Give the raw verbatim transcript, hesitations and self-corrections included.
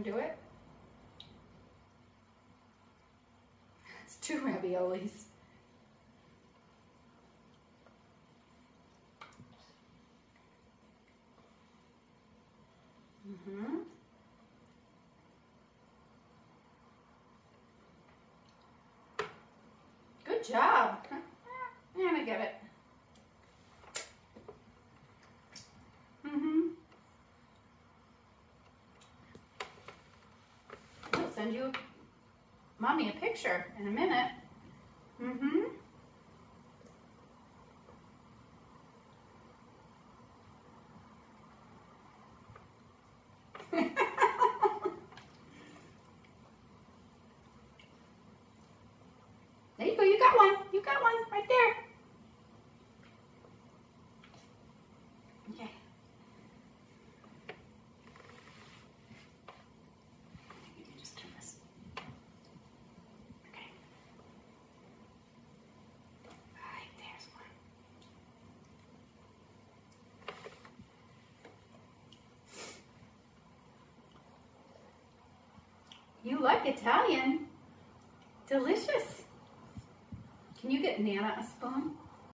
do it? It's two raviolis. Mm-hmm. Good job. I'm gonna get it. Mm-hmm. I'll send you, Mommy, a picture in a minute. Mm-hmm. There you go, you got one. You got one right there. Okay. You can just turn this. Okay. Right, there's one. You like Italian? Delicious. Can you get Nana a spoon?